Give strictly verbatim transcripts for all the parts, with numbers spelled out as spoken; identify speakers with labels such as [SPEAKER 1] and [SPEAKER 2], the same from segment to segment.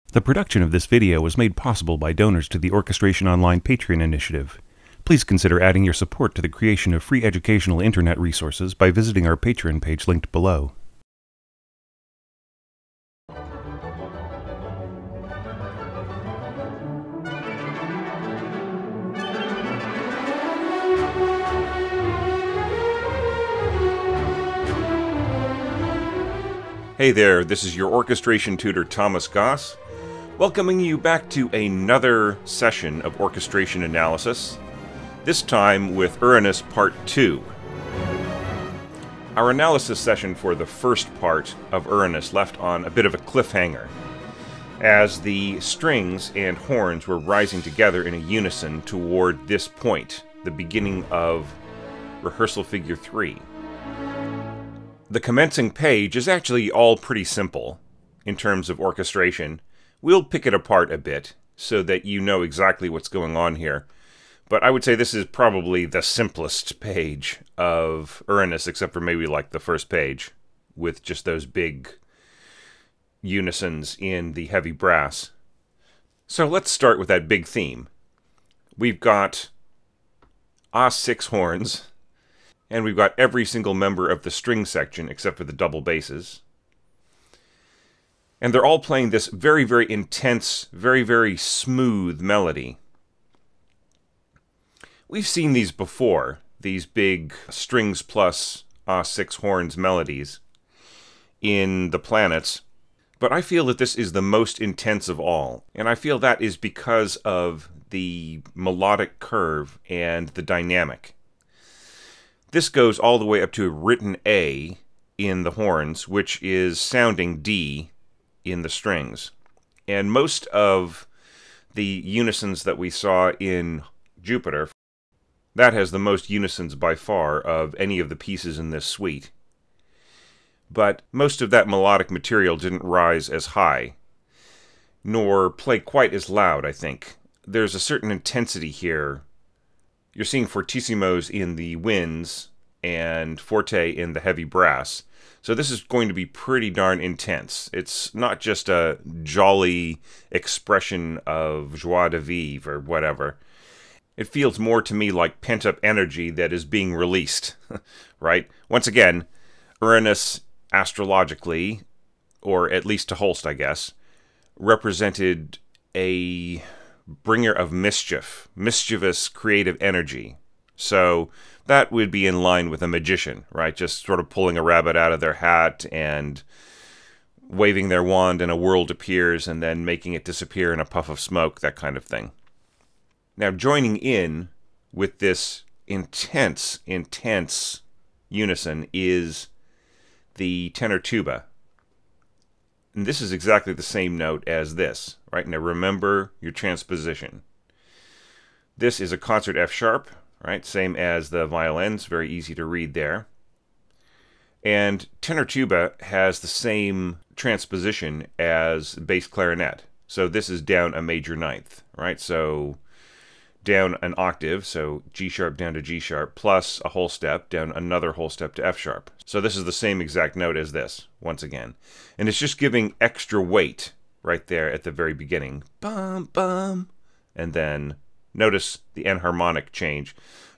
[SPEAKER 1] The production of this video was made possible by donors to the Orchestration Online Patreon initiative. Please consider adding your support to the creation of free educational internet resources by visiting our Patreon page linked below. Hey there, this is your orchestration tutor Thomas Goss, welcoming you back to another session of orchestration analysis, this time with Uranus Part two. Our analysis session for the first part of Uranus left on a bit of a cliffhanger, as the strings and horns were rising together in a unison toward this point, the beginning of rehearsal figure three. The commencing page is actually all pretty simple in terms of orchestration. We'll pick it apart a bit so that you know exactly what's going on here. But I would say this is probably the simplest page of Uranus, except for maybe like the first page, with just those big unisons in the heavy brass. So let's start with that big theme. We've got Ah six horns. And we've got every single member of the string section except for the double basses. And they're all playing this very, very intense, very, very smooth melody. We've seen these before, these big strings plus Ah six horns melodies in the planets. But I feel that this is the most intense of all. And I feel that is because of the melodic curve and the dynamic. This goes all the way up to a written A in the horns, which is sounding D in the strings. And most of the unisons that we saw in Jupiter, that has the most unisons by far of any of the pieces in this suite. But most of that melodic material didn't rise as high, nor play quite as loud, I think. There's a certain intensity here. You're seeing fortissimos in the winds and forte in the heavy brass. So this is going to be pretty darn intense. It's not just a jolly expression of joie de vivre or whatever. It feels more to me like pent-up energy that is being released, right? Once again, Uranus astrologically, or at least to Holst, I guess, represented a bringer of mischief, mischievous creative energy. So that would be in line with a magician, right? Just sort of pulling a rabbit out of their hat and waving their wand and a world appears and then making it disappear in a puff of smoke, that kind of thing. Now joining in with this intense, intense unison is the tenor tuba. And this is exactly the same note as this, right? Now remember your transposition. This is a concert F sharp, right? Same as the violins, very easy to read there. And tenor tuba has the same transposition as bass clarinet. So this is down a major ninth, right? So down an octave, so G sharp down to G sharp, plus a whole step, down another whole step to F sharp. So this is the same exact note as this, once again. And it's just giving extra weight right there at the very beginning. Bum, bum. And then notice the enharmonic change.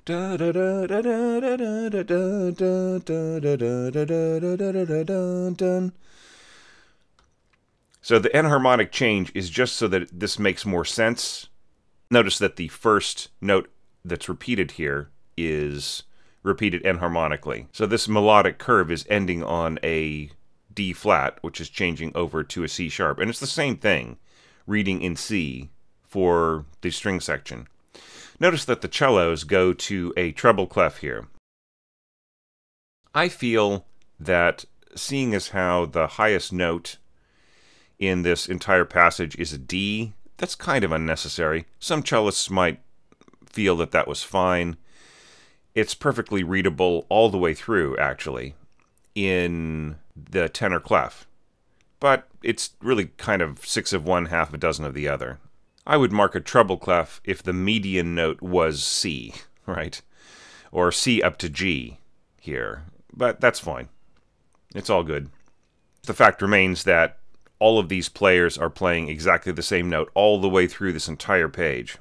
[SPEAKER 1] So the enharmonic change is just so that this makes more sense. Notice that the first note that's repeated here is repeated enharmonically. So this melodic curve is ending on a D flat, which is changing over to a C sharp. And it's the same thing, reading in C for the string section. Notice that the cellos go to a treble clef here. I feel that seeing as how the highest note in this entire passage is a D, that's kind of unnecessary. Some cellists might feel that that was fine. It's perfectly readable all the way through, actually, in the tenor clef. But it's really kind of six of one, half a dozen of the other. I would mark a treble clef if the median note was C, right? Or C up to G here. But that's fine. It's all good. The fact remains that all of these players are playing exactly the same note all the way through this entire page.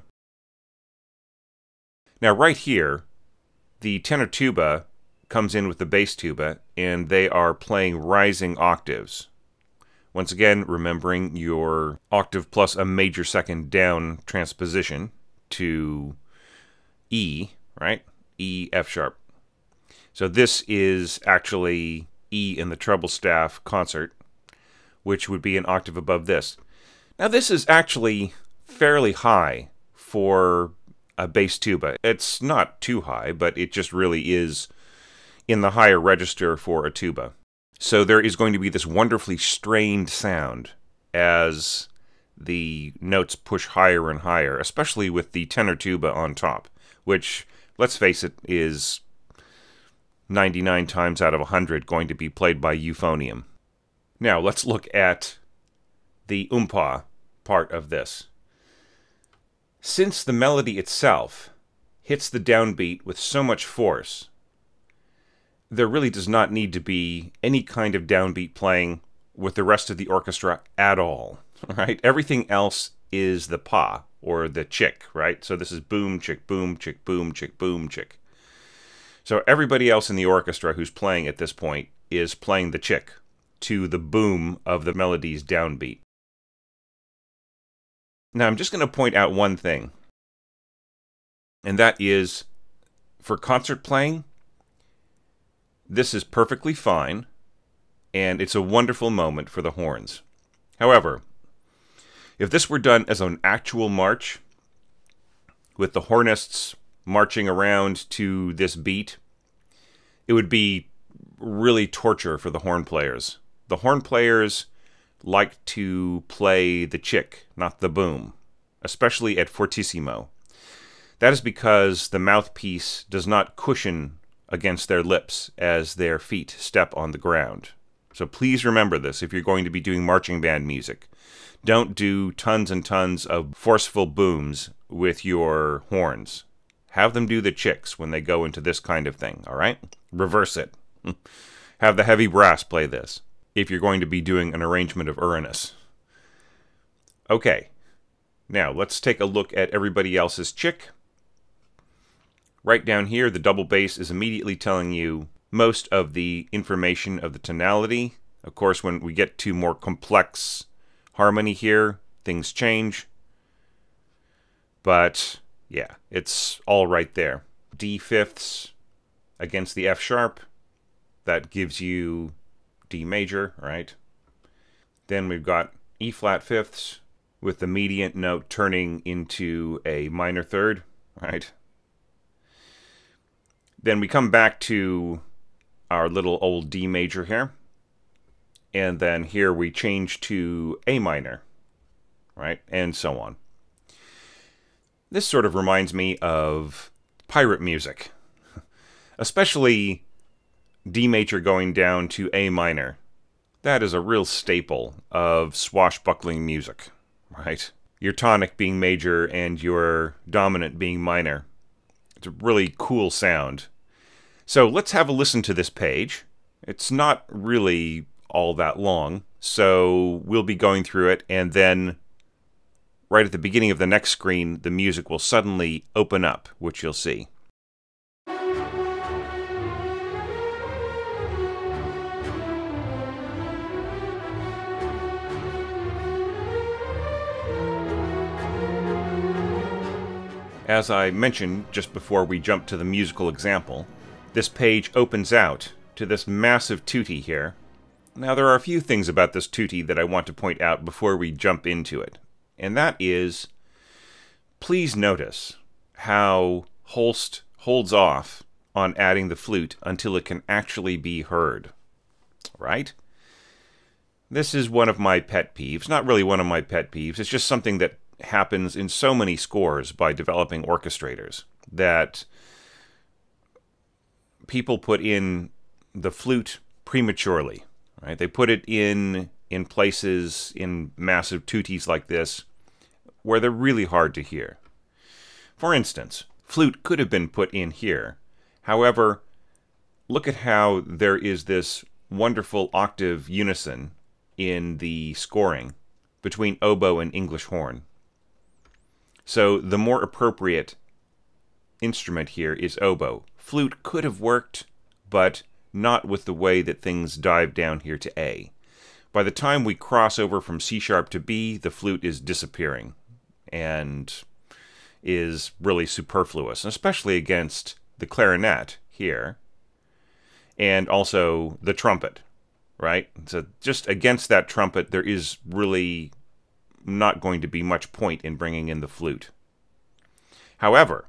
[SPEAKER 1] Now right here, the tenor tuba comes in with the bass tuba, and they are playing rising octaves. Once again, remembering your octave plus a major second down transposition to E, right? E, F sharp. So this is actually E in the treble staff concert, which would be an octave above this. Now this is actually fairly high for a bass tuba. It's not too high, but it just really is in the higher register for a tuba. So there is going to be this wonderfully strained sound as the notes push higher and higher, especially with the tenor tuba on top, which, let's face it, is ninety-nine times out of one hundred going to be played by euphonium. Now, let's look at the oompa part of this. Since the melody itself hits the downbeat with so much force, there really does not need to be any kind of downbeat playing with the rest of the orchestra at all, right? Everything else is the pa, or the chick, right? So this is boom, chick, boom, chick, boom, chick, boom, chick. So everybody else in the orchestra who's playing at this point is playing the chick to the boom of the melody's downbeat. Now I'm just going to point out one thing, and that is, for concert playing, this is perfectly fine, and it's a wonderful moment for the horns. However, if this were done as an actual march, with the hornists marching around to this beat, it would be really torture for the horn players. The horn players like to play the chick, not the boom, especially at fortissimo. That is because the mouthpiece does not cushion against their lips as their feet step on the ground. So please remember this if you're going to be doing marching band music. Don't do tons and tons of forceful booms with your horns. Have them do the chicks when they go into this kind of thing, all right? Reverse it. Have the heavy brass play this if you're going to be doing an arrangement of Uranus. Okay, now let's take a look at everybody else's chick. Right down here, the double bass is immediately telling you most of the information of the tonality. Of course, when we get to more complex harmony here, things change. But, yeah, it's all right there. D fifths against the F sharp. That gives you D major, right? Then we've got E flat fifths with the mediant note turning into a minor third, right? Then we come back to our little old D major here. And then here we change to A minor, right? And so on. This sort of reminds me of pirate music. Especially D major going down to A minor. That is a real staple of swashbuckling music, right? Your tonic being major and your dominant being minor. It's a really cool sound. So let's have a listen to this page. It's not really all that long, so we'll be going through it, and then right at the beginning of the next screen, the music will suddenly open up, which you'll see. As I mentioned just before we jump to the musical example, this page opens out to this massive tutti here. Now there are a few things about this tutti that I want to point out before we jump into it. And that is, please notice how Holst holds off on adding the flute until it can actually be heard. Right? This is one of my pet peeves. Not really one of my pet peeves. It's just something that happens in so many scores by developing orchestrators that people put in the flute prematurely, right? They put it in in places in massive tuttis like this where they're really hard to hear. For instance, flute could have been put in here. However, look at how there is this wonderful octave unison in the scoring between oboe and English horn. So the more appropriate instrument here is oboe. Flute could have worked, but not with the way that things dive down here to A. By the time we cross over from C sharp to B, the flute is disappearing and is really superfluous, especially against the clarinet here and also the trumpet, right? So just against that trumpet, there is really not going to be much point in bringing in the flute. However,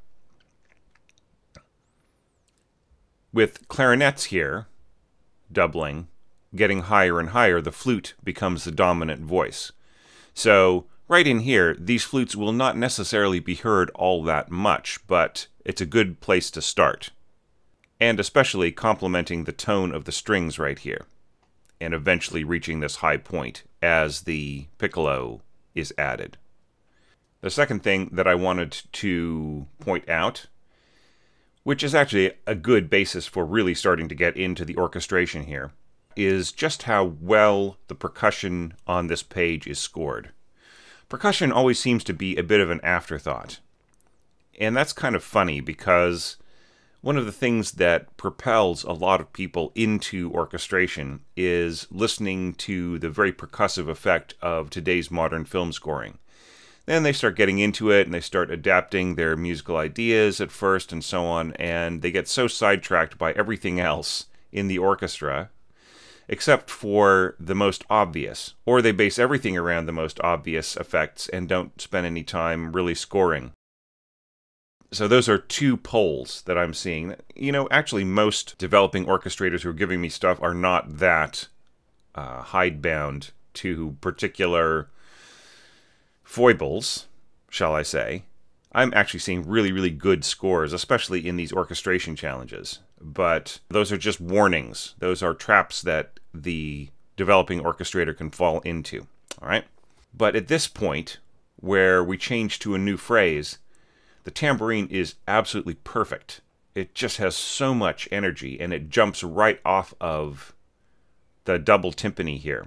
[SPEAKER 1] with clarinets here doubling, getting higher and higher, the flute becomes the dominant voice. So right in here, these flutes will not necessarily be heard all that much, but it's a good place to start. And especially complementing the tone of the strings right here, and eventually reaching this high point as the piccolo is added. The second thing that I wanted to point out, which is actually a good basis for really starting to get into the orchestration here, is just how well the percussion on this page is scored. Percussion always seems to be a bit of an afterthought. And that's kind of funny because one of the things that propels a lot of people into orchestration is listening to the very percussive effect of today's modern film scoring. Then they start getting into it and they start adapting their musical ideas at first and so on, and they get so sidetracked by everything else in the orchestra except for the most obvious, or they base everything around the most obvious effects and don't spend any time really scoring. So those are two poles that I'm seeing. You know, actually most developing orchestrators who are giving me stuff are not that uh, hidebound to particular foibles, shall I say. I'm actually seeing really, really good scores, especially in these orchestration challenges. But those are just warnings. Those are traps that the developing orchestrator can fall into. All right? But at this point, where we change to a new phrase, the tambourine is absolutely perfect. It just has so much energy, and it jumps right off of the double timpani here.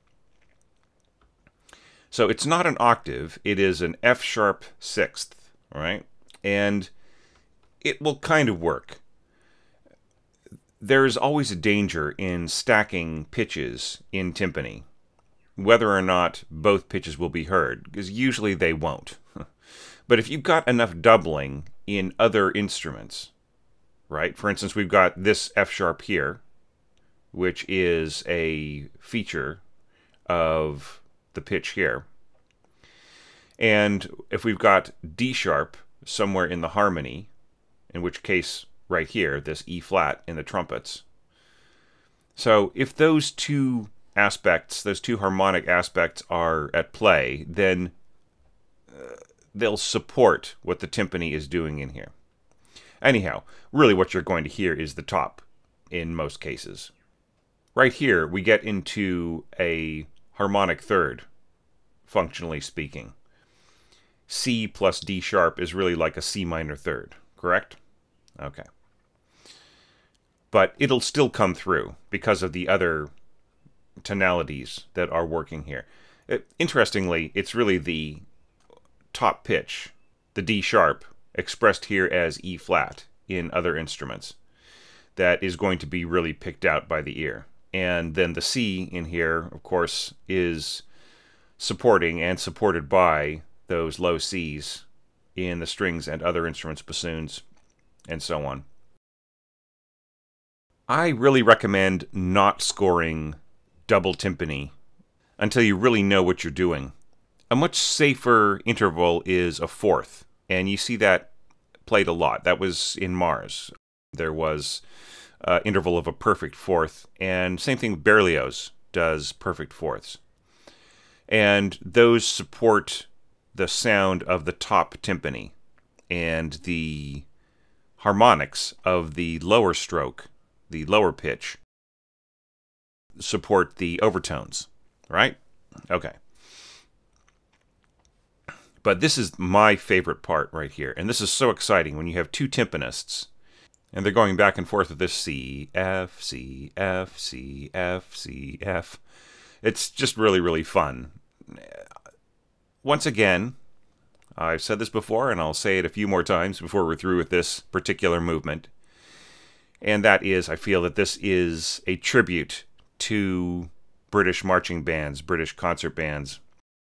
[SPEAKER 1] So it's not an octave, it is an F sharp sixth, all right? And it will kind of work. There's always a danger in stacking pitches in timpani, whether or not both pitches will be heard, because usually they won't. But if you've got enough doubling in other instruments, right? For instance, we've got this F sharp here, which is a feature of the pitch here. And if we've got D sharp somewhere in the harmony, in which case right here, this E flat in the trumpets. So if those two aspects, those two harmonic aspects are at play, then uh, they'll support what the timpani is doing in here. Anyhow, really what you're going to hear is the top in most cases. Right here, we get into a harmonic third, functionally speaking. C plus D sharp is really like a C minor third, correct? Okay. But it'll still come through because of the other tonalities that are working here. It, interestingly, it's really the top pitch, the D sharp, expressed here as E flat in other instruments, that is going to be really picked out by the ear. And then the C in here, of course, is supporting and supported by those low Cs in the strings and other instruments, bassoons, and so on. I really recommend not scoring double timpani until you really know what you're doing. A much safer interval is a fourth, and you see that played a lot. That was in Mars. There was an interval of a perfect fourth, and same thing with Berlioz does perfect fourths. And those support the sound of the top timpani and the harmonics of the lower stroke, the lower pitch, support the overtones, right? Okay. But this is my favorite part right here, and this is so exciting when you have two timpanists, and they're going back and forth with this C, F, C, F, C, F, C, F. It's just really, really fun. Once again, I've said this before, and I'll say it a few more times before we're through with this particular movement. And that is, I feel that this is a tribute to British marching bands, British concert bands.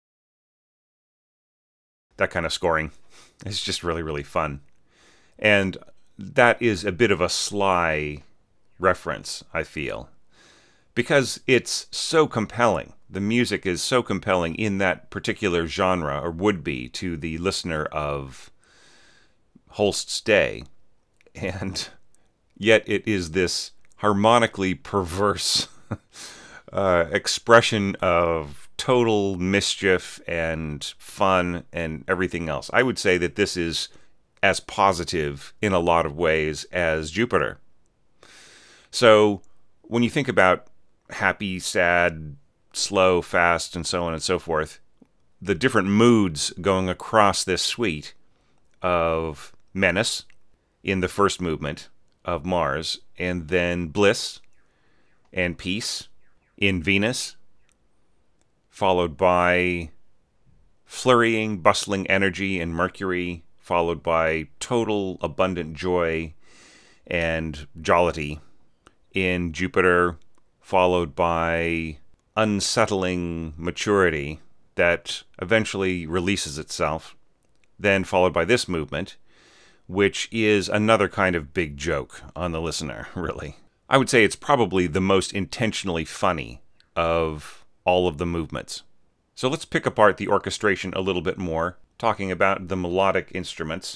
[SPEAKER 1] That kind of scoring is just really, really fun. And that is a bit of a sly reference, I feel, because it's so compelling. The music is so compelling in that particular genre, or would be to the listener of Holst's day. And yet it is this harmonically perverse uh, expression of total mischief and fun and everything else. I would say that this is as positive in a lot of ways as Jupiter. So when you think about happy, sad, slow, fast, and so on and so forth, the different moods going across this suite of menace in the first movement of Mars, and then bliss and peace in Venus, followed by flurrying, bustling energy in Mercury, followed by total abundant joy and jollity in Jupiter, followed by unsettling maturity that eventually releases itself, then followed by this movement, which is another kind of big joke on the listener, really. I would say it's probably the most intentionally funny of all of the movements. So let's pick apart the orchestration a little bit more, talking about the melodic instruments.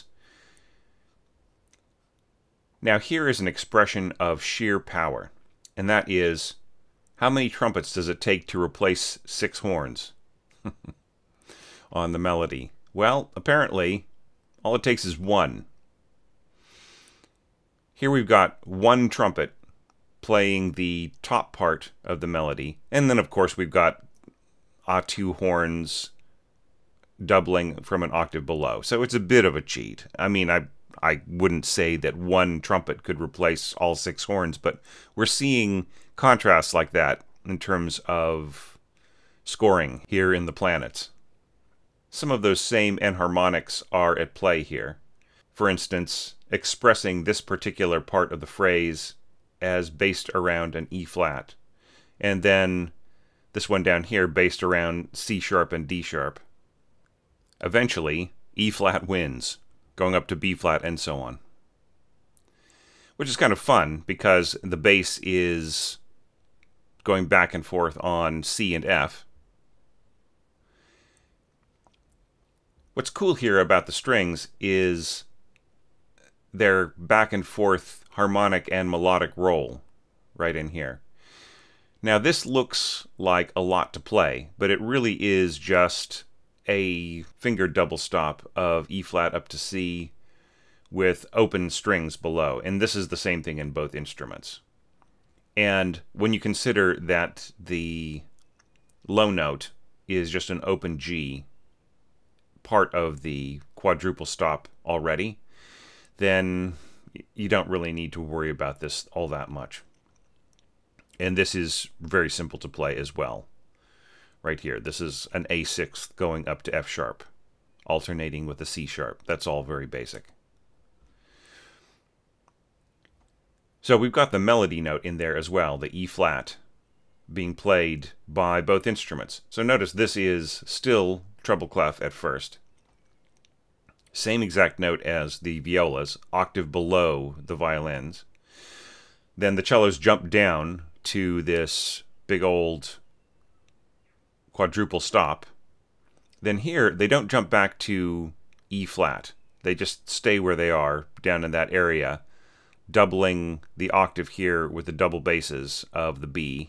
[SPEAKER 1] Now here is an expression of sheer power, and that is, how many trumpets does it take to replace six horns on the melody? Well, apparently, all it takes is one. Here we've got one trumpet playing the top part of the melody, and then of course we've got ah two horns doubling from an octave below. So it's a bit of a cheat. I mean, I I wouldn't say that one trumpet could replace all six horns, but we're seeing contrasts like that in terms of scoring here in the planets. Some of those same enharmonics are at play here. For instance, expressing this particular part of the phrase as based around an E flat, and then this one down here based around C sharp and D sharp. Eventually, E flat wins, going up to B flat and so on. Which is kind of fun because the bass is going back and forth on C and F. What's cool here about the strings is their back and forth harmonic and melodic roll right in here. Now this looks like a lot to play, but it really is just a finger double stop of E flat up to C with open strings below, and this is the same thing in both instruments. And when you consider that the low note is just an open G, part of the quadruple stop already, then you don't really need to worry about this all that much. And this is very simple to play as well. Right here, this is an A six going up to F sharp, alternating with a C sharp. That's all very basic. So we've got the melody note in there as well, the E flat, being played by both instruments. So notice this is still treble clef at first. Same exact note as the violas, octave below the violins. Then the cellos jump down to this big old quadruple stop. Then here, they don't jump back to E flat. They just stay where they are, down in that area, doubling the octave here with the double basses of the B.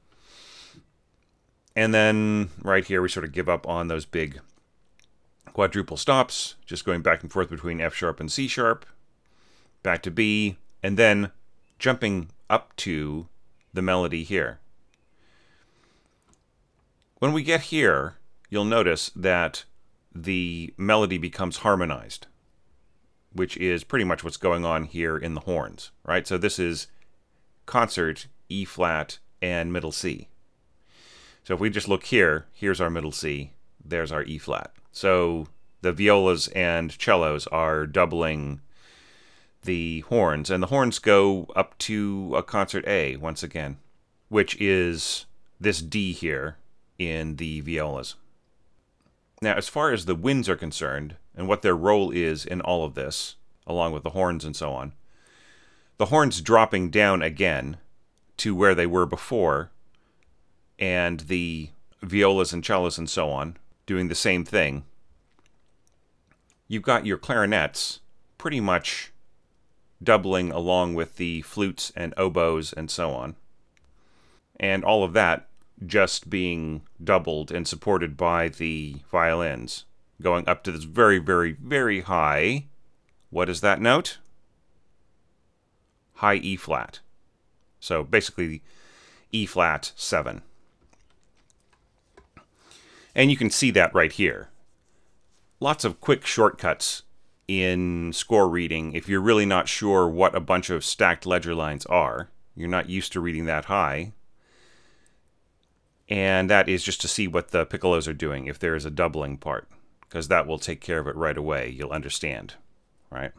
[SPEAKER 1] And then right here, we sort of give up on those big quadruple stops, just going back and forth between F sharp and C sharp, back to B, and then jumping up to the melody here. When we get here, you'll notice that the melody becomes harmonized, which is pretty much what's going on here in the horns, right? So this is concert, E flat, and middle C. So if we just look here, here's our middle C, there's our E flat. So the violas and cellos are doubling the horns, and the horns go up to a concert A once again, which is this D here in the violas. Now, as far as the winds are concerned, and what their role is in all of this, along with the horns and so on, the horns dropping down again to where they were before, and the violas and cellos and so on doing the same thing. You've got your clarinets pretty much doubling along with the flutes and oboes and so on. And all of that just being doubled and supported by the violins, going up to this very, very, very high, what is that note? High E flat. So basically E flat seven. And you can see that right here. Lots of quick shortcuts in score reading if you're really not sure what a bunch of stacked ledger lines are. You're not used to reading that high. And that is just to see what the piccolos are doing if there is a doubling part, because that will take care of it right away. You'll understand, right?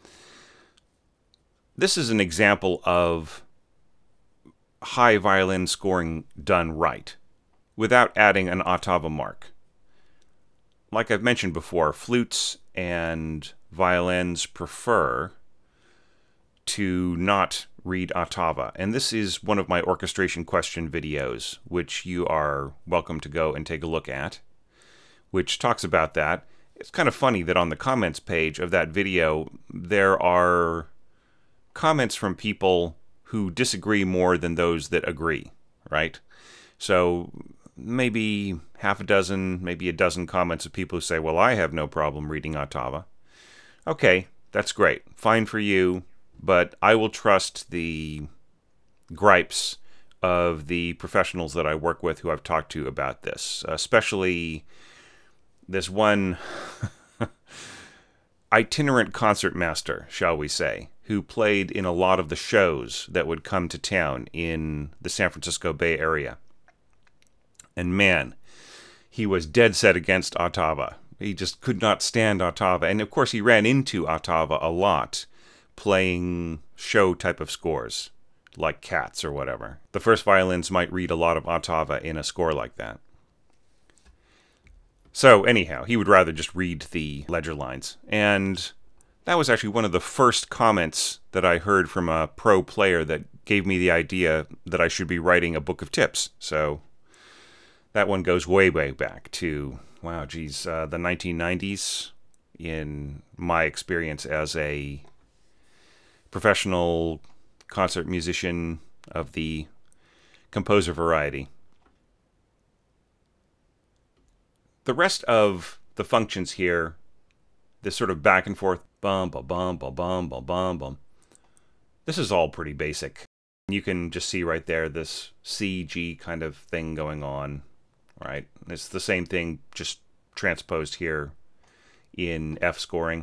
[SPEAKER 1] This is an example of high violin scoring done right, without adding an ottava mark. Like I've mentioned before, flutes and violins prefer to not read ottava. And this is one of my orchestration question videos, which you are welcome to go and take a look at, which talks about that. It's kind of funny that on the comments page of that video, there are comments from people who disagree more than those that agree, right? So maybe half a dozen, maybe a dozen comments of people who say, well, I have no problem reading ottava. Okay, that's great. Fine for you, but I will trust the gripes of the professionals that I work with who I've talked to about this, especially this one itinerant concertmaster, shall we say, who played in a lot of the shows that would come to town in the San Francisco Bay Area. And man, he was dead set against ottava. He just could not stand ottava. And of course he ran into ottava a lot playing show type of scores, like Cats or whatever. The first violins might read a lot of ottava in a score like that. So anyhow, he would rather just read the ledger lines. And that was actually one of the first comments that I heard from a pro player that gave me the idea that I should be writing a book of tips. So that one goes way, way back to, wow, geez, uh, the nineteen nineties in my experience as a professional concert musician of the composer variety. The rest of the functions here, this sort of back and forth, bum, bum, bum, bum, bum, bum, bum, bum. This is all pretty basic. You can just see right there this C, G kind of thing going on, right? It's the same thing, just transposed here in F scoring.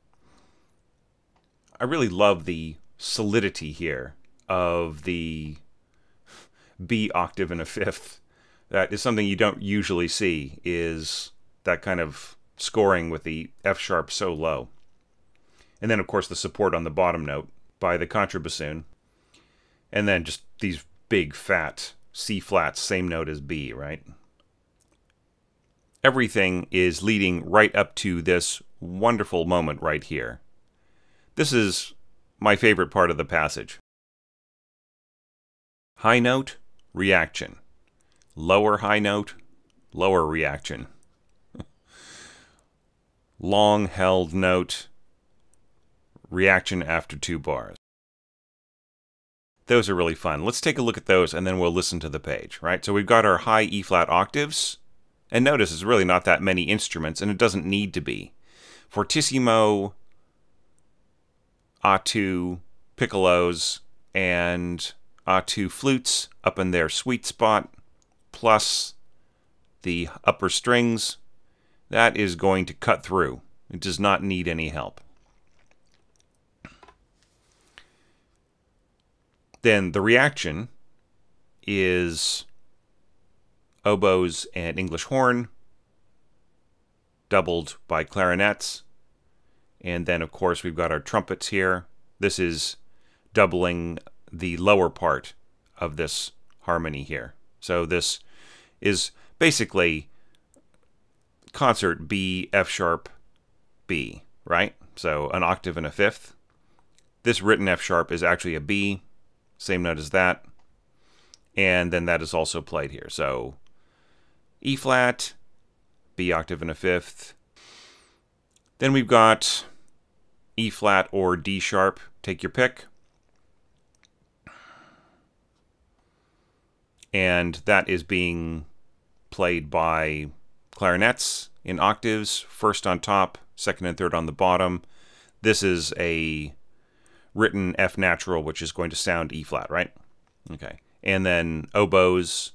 [SPEAKER 1] I really love the solidity here of the B octave in a fifth. That is something you don't usually see, is that kind of scoring with the F sharp so low. And then, of course, the support on the bottom note by the contrabassoon. And then just these big, fat C flats, same note as B, right? Everything is leading right up to this wonderful moment right here. This is my favorite part of the passage. High note, reaction. Lower high note, lower reaction. Long held note, reaction after two bars. Those are really fun. Let's take a look at those and then we'll listen to the page, right? So we've got our high E flat octaves. And notice it's really not that many instruments, and it doesn't need to be. Fortissimo, A two, piccolos, and A two flutes up in their sweet spot, plus the upper strings. That is going to cut through. It does not need any help. Then the reaction is oboes and English horn, doubled by clarinets. And then, of course, we've got our trumpets here. This is doubling the lower part of this harmony here. So this is basically concert B, F sharp, B, right? So an octave and a fifth. This written F sharp is actually a B, same note as that. And then that is also played here. So E flat, B octave and a fifth. Then we've got E flat or D sharp, take your pick. And that is being played by clarinets in octaves, first on top, second and third on the bottom. This is a written F natural, which is going to sound E flat, right? Okay. And then oboes.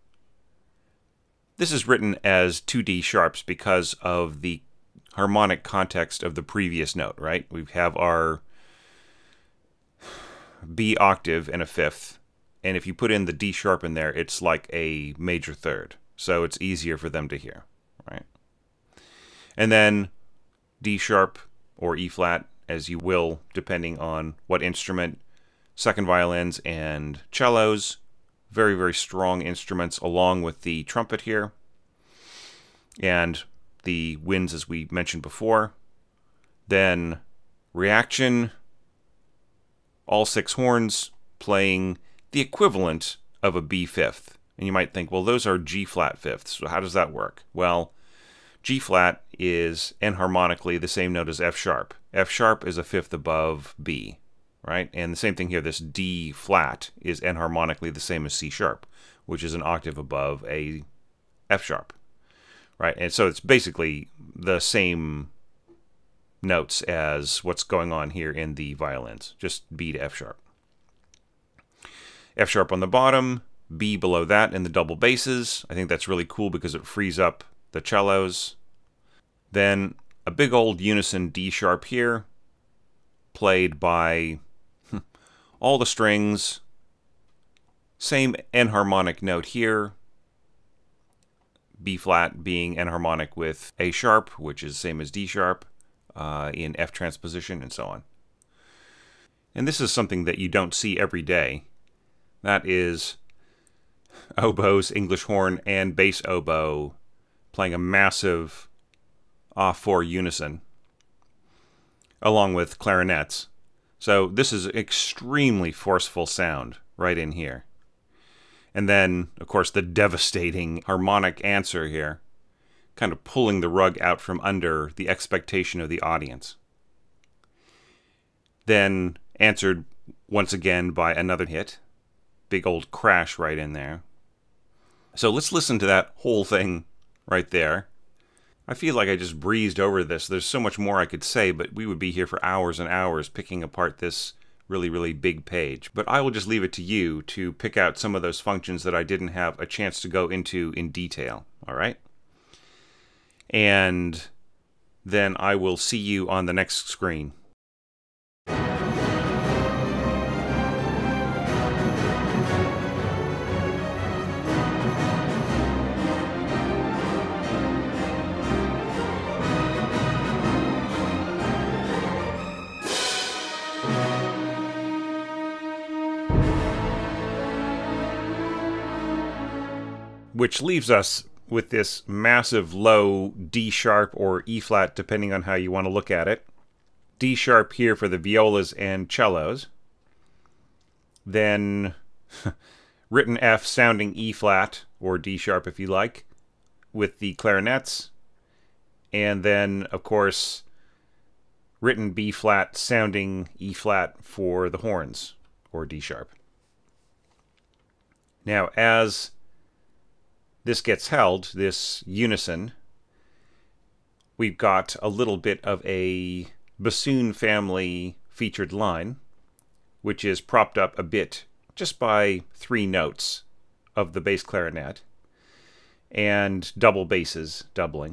[SPEAKER 1] This is written as two D sharps because of the harmonic context of the previous note, right? We have our B octave and a fifth, and if you put in the D sharp in there, it's like a major third, so it's easier for them to hear, right? And then D sharp or E flat, as you will, depending on what instrument. Second violins and cellos, very, very strong instruments, along with the trumpet here. And the winds, as we mentioned before. Then reaction, all six horns playing the equivalent of a B fifth. And you might think, well, those are G flat fifths. So how does that work? Well, G flat is enharmonically the same note as F sharp. F sharp is a fifth above B, right? And the same thing here, this D flat is enharmonically the same as C sharp, which is an octave above a F sharp, right? And so it's basically the same notes as what's going on here in the violins, just B to F sharp. F sharp on the bottom, B below that in the double basses. I think that's really cool because it frees up the cellos. Then a big old unison D sharp here, played by all the strings. Same enharmonic note here. B flat being enharmonic with A sharp, which is same as D sharp uh, in F transposition, and so on. And this is something that you don't see every day. That is oboes, English horn, and bass oboe playing a massive off four unison, along with clarinets. So this is extremely forceful sound right in here. And then, of course, the devastating harmonic answer here, kind of pulling the rug out from under the expectation of the audience. Then answered once again by another hit. Big old crash right in there. So let's listen to that whole thing right there. I feel like I just breezed over this. There's so much more I could say, but we would be here for hours and hours picking apart this really, really big page. But I will just leave it to you to pick out some of those functions that I didn't have a chance to go into in detail, all right? And then I will see you on the next screen. Which leaves us with this massive low D sharp or E flat, depending on how you want to look at it. D sharp here for the violas and cellos. Then written F sounding E flat, or D sharp if you like, with the clarinets. And then, of course, written B flat sounding E flat for the horns, or D sharp. Now, as this gets held, this unison, we've got a little bit of a bassoon family featured line, which is propped up a bit just by three notes of the bass clarinet and double basses doubling.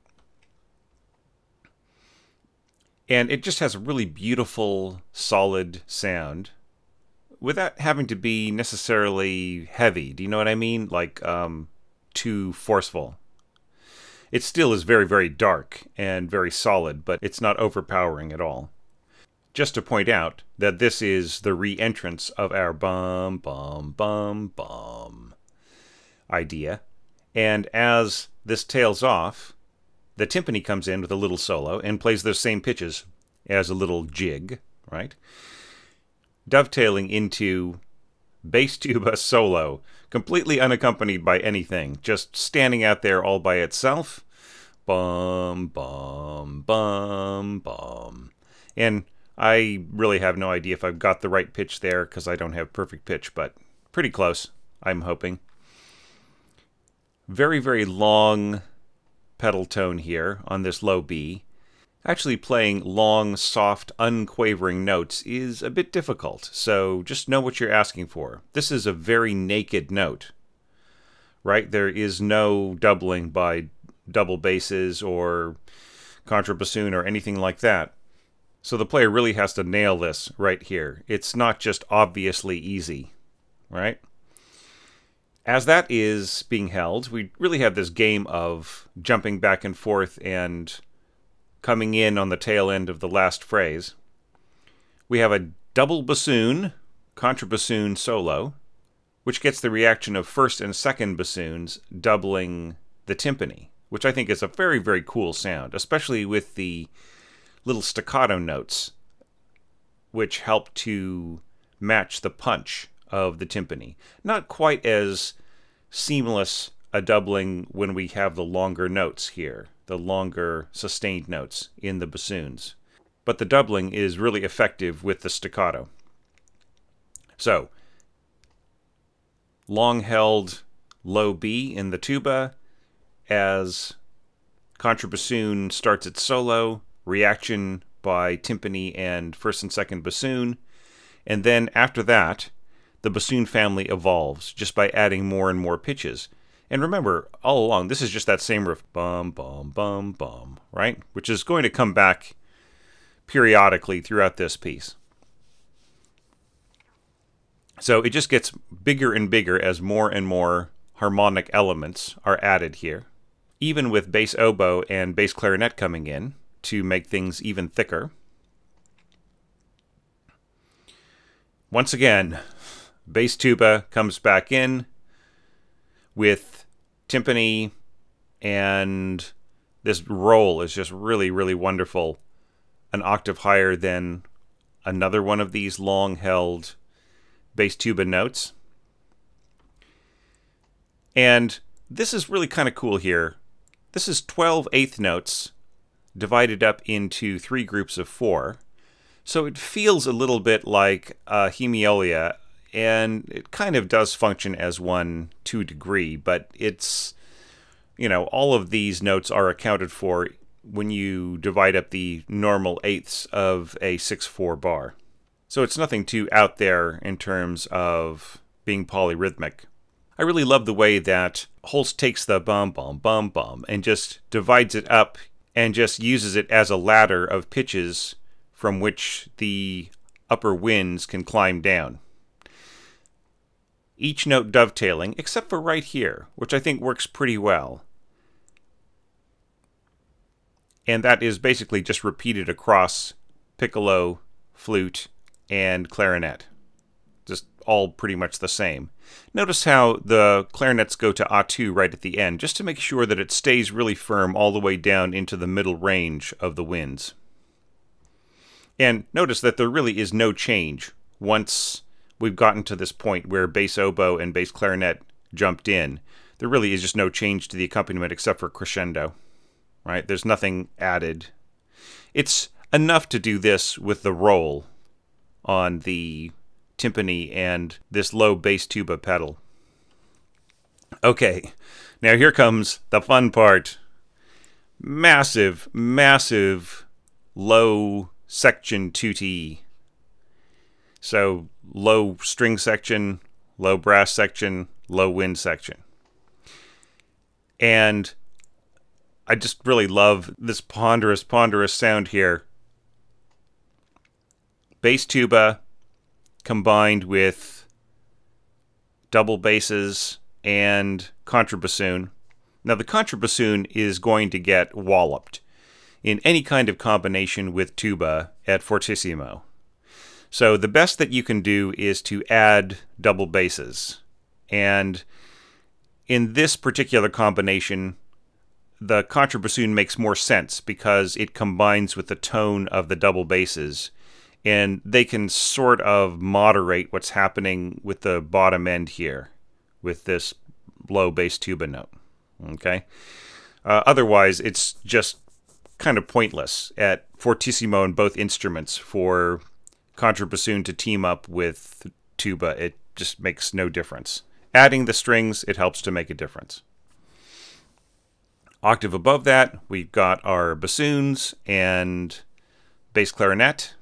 [SPEAKER 1] And it just has a really beautiful, solid sound without having to be necessarily heavy. Do you know what I mean? Like, um, too forceful. It still is very, very dark and very solid, but it's not overpowering at all. Just to point out that this is the re-entrance of our bum, bum, bum, bum idea. And as this tails off, the timpani comes in with a little solo and plays those same pitches as a little jig, right? Dovetailing into bass tuba solo, completely unaccompanied by anything, just standing out there all by itself. Bum, bum, bum, bum. And I really have no idea if I've got the right pitch there, because I don't have perfect pitch, but pretty close, I'm hoping. Very, very long pedal tone here on this low B. Actually playing long, soft, unquavering notes is a bit difficult, so just know what you're asking for. This is a very naked note, right? There is no doubling by double basses or contrabassoon or anything like that. So the player really has to nail this right here. It's not just obviously easy, right? As that is being held, we really have this game of jumping back and forth and coming in on the tail end of the last phrase. We have a double bassoon, contrabassoon solo, which gets the reaction of first and second bassoons doubling the timpani, which I think is a very, very cool sound, especially with the little staccato notes, which help to match the punch of the timpani. Not quite as seamless a doubling when we have the longer notes here, the longer sustained notes in the bassoons. But the doubling is really effective with the staccato. So, long-held low B in the tuba as contrabassoon starts its solo, reaction by timpani and first and second bassoon, and then after that, the bassoon family evolves just by adding more and more pitches. And remember, all along, this is just that same riff, bum, bum, bum, bum, right? Which is going to come back periodically throughout this piece. So it just gets bigger and bigger as more and more harmonic elements are added here, even with bass oboe and bass clarinet coming in to make things even thicker. Once again, bass tuba comes back in with timpani, and this roll is just really, really wonderful. An octave higher than another one of these long-held bass tuba notes. And this is really kind of cool here. This is twelve eighth notes divided up into three groups of four. So it feels a little bit like a hemiolia, and it kind of does function as one to a degree, but it's, you know, all of these notes are accounted for when you divide up the normal eighths of a six four bar. So it's nothing too out there in terms of being polyrhythmic. I really love the way that Holst takes the bum bum bum bum and just divides it up and just uses it as a ladder of pitches from which the upper winds can climb down. Each note dovetailing, except for right here, which I think works pretty well. And that is basically just repeated across piccolo, flute, and clarinet. Just all pretty much the same. Notice how the clarinets go to A two right at the end, just to make sure that it stays really firm all the way down into the middle range of the winds. And notice that there really is no change once we've gotten to this point where bass oboe and bass clarinet jumped in. There really is just no change to the accompaniment except for crescendo, right? There's nothing added. It's enough to do this with the roll on the timpani and this low bass tuba pedal. Okay, now here comes the fun part. Massive, massive low section tutti. So low string section, low brass section, low wind section. And I just really love this ponderous, ponderous sound here. Bass tuba combined with double basses and contrabassoon. Now, the contrabassoon is going to get walloped in any kind of combination with tuba at fortissimo. So the best that you can do is to add double basses. And in this particular combination, the contrabassoon makes more sense because it combines with the tone of the double basses, and they can sort of moderate what's happening with the bottom end here with this low bass tuba note. Okay? Uh, otherwise, it's just kind of pointless at fortissimo in both instruments for contrabassoon to team up with tuba. It just makes no difference. Adding the strings, it helps to make a difference. Octave above that, we've got our bassoons and bass clarinet.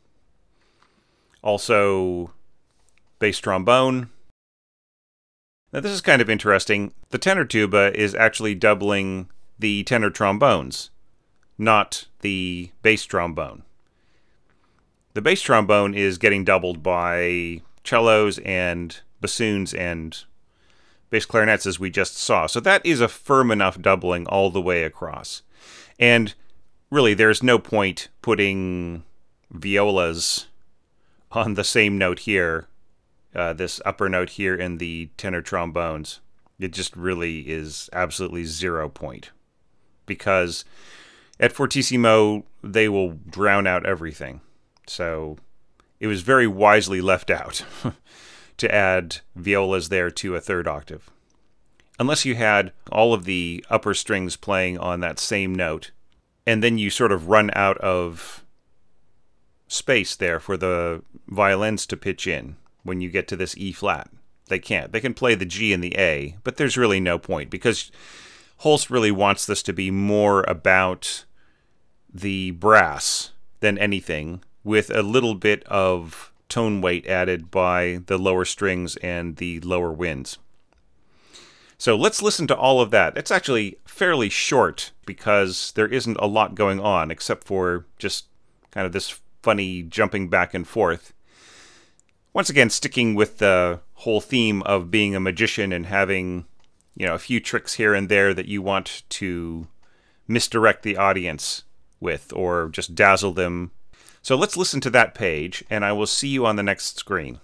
[SPEAKER 1] Also, bass trombone. Now this is kind of interesting. The tenor tuba is actually doubling the tenor trombones, not the bass trombone. The bass trombone is getting doubled by cellos and bassoons and bass clarinets, as we just saw. So that is a firm enough doubling all the way across. And really, there's no point putting violas on the same note here, uh, this upper note here in the tenor trombones. It just really is absolutely zero point. Because at fortissimo, they will drown out everything. So it was very wisely left out to add violas there to a third octave. Unless you had all of the upper strings playing on that same note, and then you sort of run out of space there for the violins to pitch in when you get to this E flat. They can't. They can play the G and the A, but there's really no point because Holst really wants this to be more about the brass than anything, with a little bit of tone weight added by the lower strings and the lower winds. So let's listen to all of that. It's actually fairly short because there isn't a lot going on except for just kind of this funny jumping back and forth. Once again, sticking with the whole theme of being a magician and having, you know, a few tricks here and there that you want to misdirect the audience with or just dazzle them. So let's listen to that page, and I will see you on the next screen.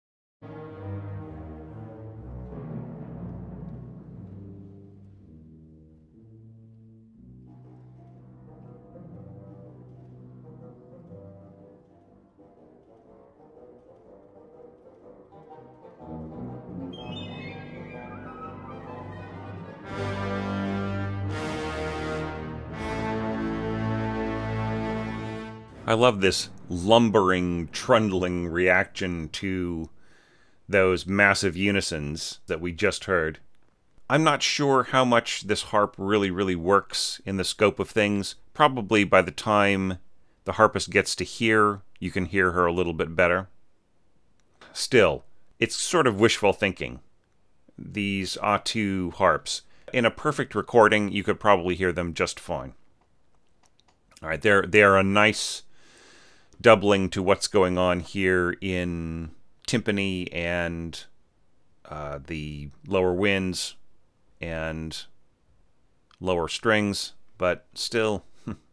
[SPEAKER 1] I love this lumbering, trundling reaction to those massive unisons that we just heard. I'm not sure how much this harp really, really works in the scope of things. Probably by the time the harpist gets to here, you can hear her a little bit better. Still, it's sort of wishful thinking. These A two harps. In a perfect recording, you could probably hear them just fine. All right, they're, they're a nice doubling to what's going on here in timpani and uh, the lower winds and lower strings, but still,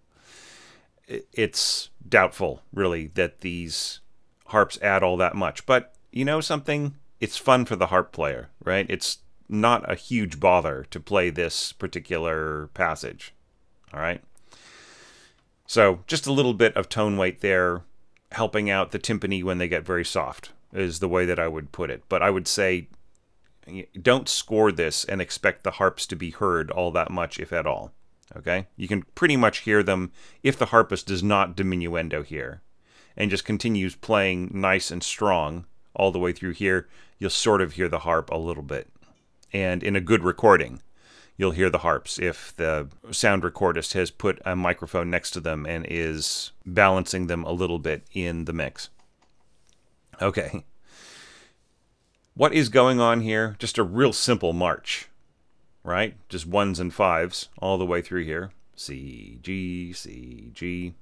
[SPEAKER 1] it's doubtful, really, that these harps add all that much. But you know something? It's fun for the harp player, right? It's not a huge bother to play this particular passage, all right? So just a little bit of tone weight there, helping out the timpani when they get very soft, is the way that I would put it. But I would say don't score this and expect the harps to be heard all that much, if at all. Okay? You can pretty much hear them if the harpist does not diminuendo here and just continues playing nice and strong all the way through here. You'll sort of hear the harp a little bit. And in a good recording, you'll hear the harps if the sound recordist has put a microphone next to them and is balancing them a little bit in the mix. Okay. What is going on here? Just a real simple march, right? Just ones and fives all the way through here. C, G, C, G.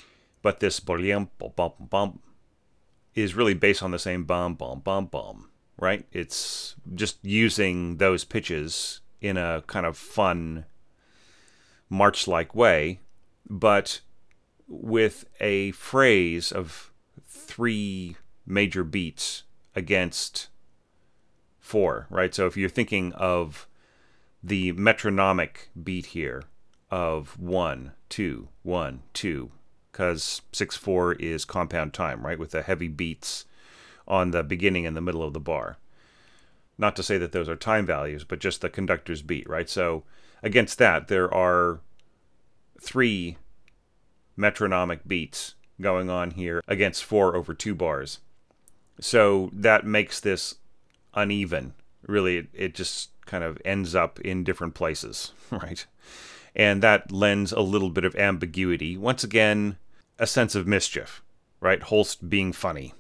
[SPEAKER 1] But this bum, bum, bum, bum is really based on the same bum, bum, bum, bum, right? It's just using those pitches in a kind of fun, march-like way, but with a phrase of three major beats against four, right? So if you're thinking of the metronomic beat here of one, two, one, two, because six four is compound time, right? With the heavy beats on the beginning and the middle of the bar. Not to say that those are time values, but just the conductor's beat, right? So against that, there are three metronomic beats going on here against four over two bars. So that makes this uneven. Really, it, it just kind of ends up in different places, right? And that lends a little bit of ambiguity. Once again, a sense of mischief, right? Holst being funny.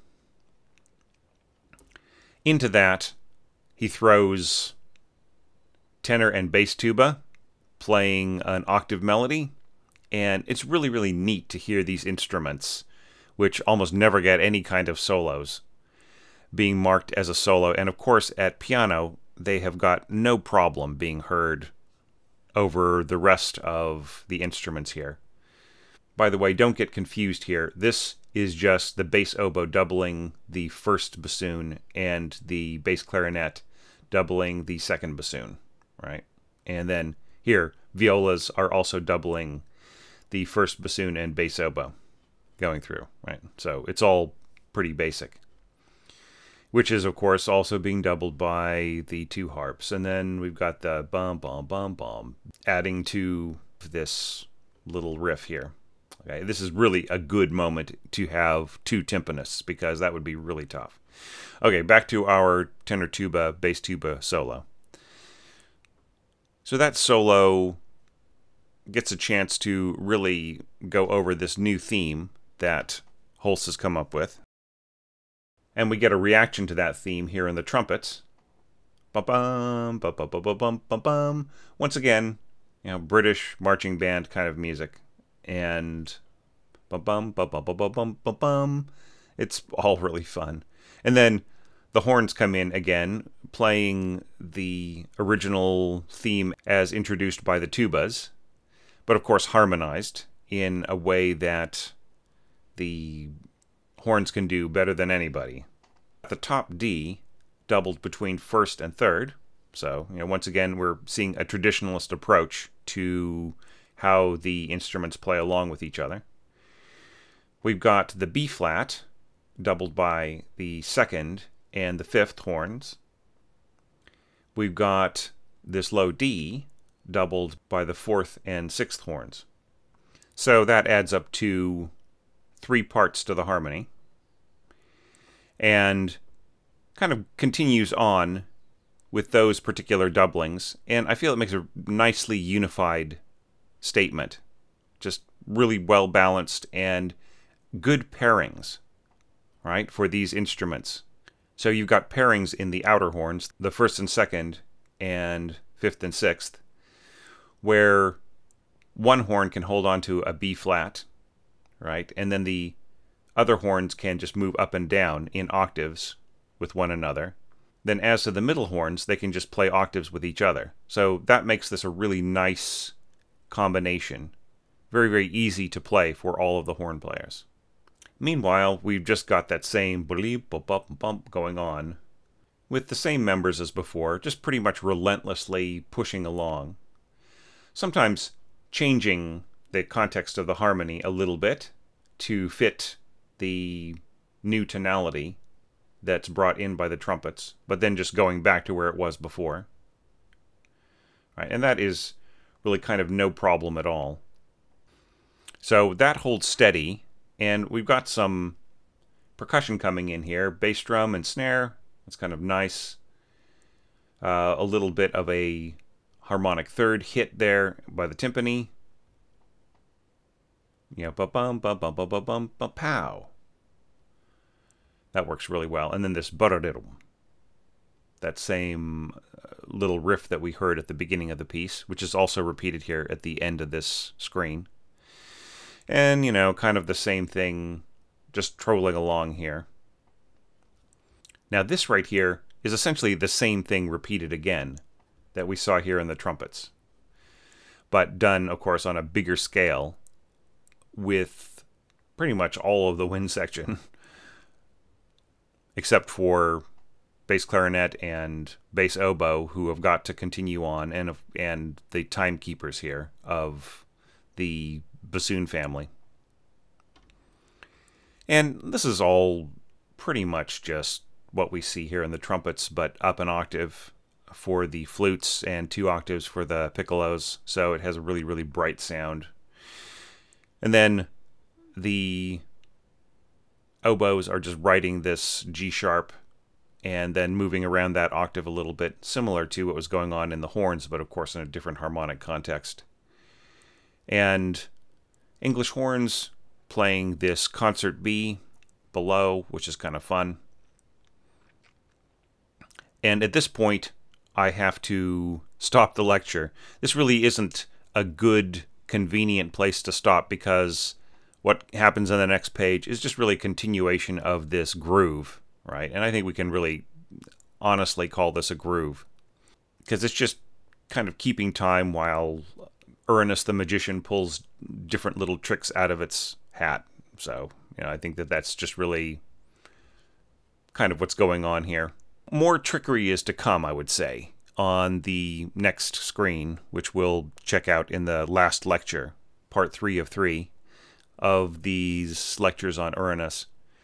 [SPEAKER 1] Into that, he throws tenor and bass tuba playing an octave melody. And it's really, really neat to hear these instruments, which almost never get any kind of solos, being marked as a solo. And of course, at piano, they have got no problem being heard over the rest of the instruments here. By the way, don't get confused here. This is just the bass oboe doubling the first bassoon and the bass clarinet doubling the second bassoon, right? And then here, violas are also doubling the first bassoon and bass oboe going through, right? So it's all pretty basic. Which is, of course, also being doubled by the two harps. And then we've got the bum, bum, bum, bum, adding to this little riff here. Okay, this is really a good moment to have two timpanists, because that would be really tough. Okay, back to our tenor tuba, bass tuba solo. So that solo gets a chance to really go over this new theme that Holst has come up with. And we get a reaction to that theme here in the trumpets. Bum bum bum bum bum bum bum bum. Once again, you know, British marching band kind of music. And bum bum bum bum bum bum bum bum bum. It's all really fun. And then the horns come in again, playing the original theme as introduced by the tubas, but of course harmonized in a way that the horns can do better than anybody. The top D doubled between first and third. So, you know, once again, we're seeing a traditionalist approach to how the instruments play along with each other. We've got the B flat doubled by the second and the fifth horns. We've got this low D doubled by the fourth and sixth horns. So that adds up to three parts to the harmony, and kind of continues on with those particular doublings, and I feel it makes a nicely unified statement. Just really well balanced and good pairings, right, for these instruments. So you've got pairings in the outer horns, the first and second and fifth and sixth, where one horn can hold on to a B flat, right? And then the other horns can just move up and down in octaves with one another. Then as to the middle horns, they can just play octaves with each other. So that makes this a really nice combination. Very, very easy to play for all of the horn players. Meanwhile, we've just got that same bleep, bump, bump, bump going on with the same members as before, just pretty much relentlessly pushing along. Sometimes changing the context of the harmony a little bit to fit the new tonality that's brought in by the trumpets, but then just going back to where it was before. Right, and that is really kind of no problem at all. So that holds steady, and we've got some percussion coming in here, bass drum and snare. It's kind of nice. Uh, a little bit of a harmonic third hit there by the timpani. You know, ba-bum, ba-bum, ba-bum, bum, ba pow. That works really well. And then this ba-da-diddle. That same little riff that we heard at the beginning of the piece, which is also repeated here at the end of this screen. And, you know, kind of the same thing, just trolling along here. Now this right here is essentially the same thing repeated again that we saw here in the trumpets, but done, of course, on a bigger scale with pretty much all of the wind section, except for bass clarinet and bass oboe, who have got to continue on, and and the timekeepers here of the bassoon family. And this is all pretty much just what we see here in the trumpets, but up an octave for the flutes and two octaves for the piccolos, so it has a really, really bright sound. And then the oboes are just writing this G sharp and then moving around that octave a little bit, similar to what was going on in the horns, but of course in a different harmonic context. And English horns playing this concert B below, which is kind of fun. And at this point, I have to stop the lecture. This really isn't a good, convenient place to stop, because what happens on the next page is just really a continuation of this groove, right? And I think we can really honestly call this a groove, because it's just kind of keeping time while Uranus the magician pulls different little tricks out of its hat. So, you know, I think that that's just really kind of what's going on here. More trickery is to come, I would say, on the next screen, which we'll check out in the last lecture, part three of three of these lectures on Uranus.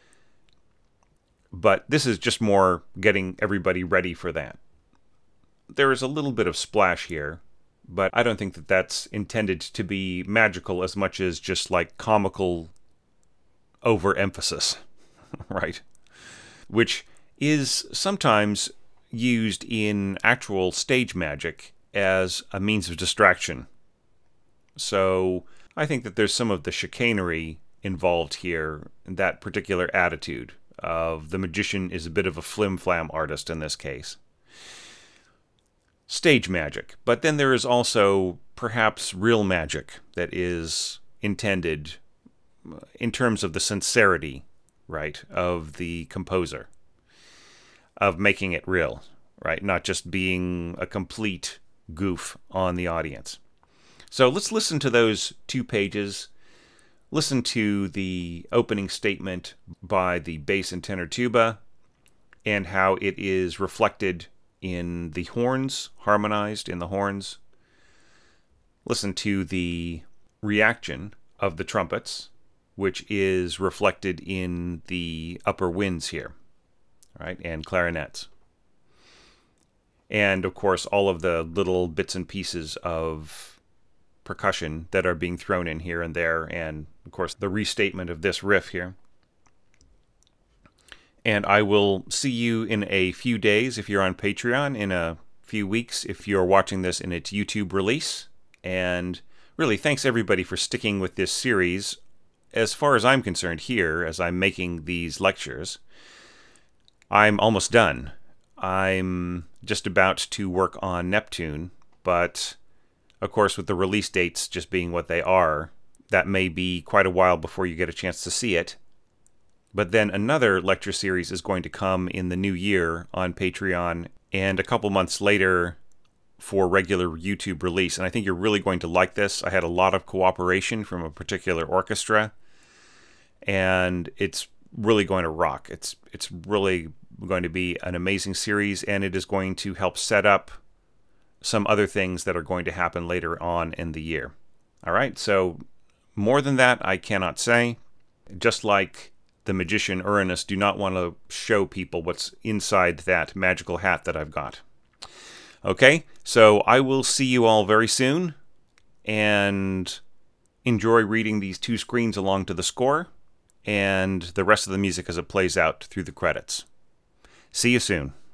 [SPEAKER 1] But this is just more getting everybody ready for that. There is a little bit of splash here, but I don't think that that's intended to be magical as much as just like comical overemphasis, right? Which is sometimes used in actual stage magic as a means of distraction. So I think that there's some of the chicanery involved here, in that particular attitude of the magician is a bit of a flim-flam artist in this case. Stage magic. But then there is also perhaps real magic that is intended in terms of the sincerity, right, of the composer, of making it real, right, not just being a complete goof on the audience. So let's listen to those two pages. Listen to the opening statement by the bass and tenor tuba and how it is reflected in the horns, harmonized in the horns. Listen to the reaction of the trumpets, which is reflected in the upper winds here, right, and clarinets. And, of course, all of the little bits and pieces of percussion that are being thrown in here and there, and, of course, the restatement of this riff here. And I will see you in a few days if you're on Patreon, in a few weeks if you're watching this in its YouTube release. And really, thanks everybody for sticking with this series. As far as I'm concerned here, as I'm making these lectures, I'm almost done. I'm just about to work on Neptune, but of course with the release dates just being what they are, that may be quite a while before you get a chance to see it. But then another lecture series is going to come in the new year on Patreon, and a couple months later for regular YouTube release. And I think you're really going to like this. I had a lot of cooperation from a particular orchestra, and it's really going to rock. It's it's really going to be an amazing series, and it is going to help set up some other things that are going to happen later on in the year. All right, so more than that I cannot say. Just like the magician Uranus, do not want to show people what's inside that magical hat that I've got. Okay, so I will see you all very soon, and enjoy reading these two screens along to the score and the rest of the music as it plays out through the credits. See you soon.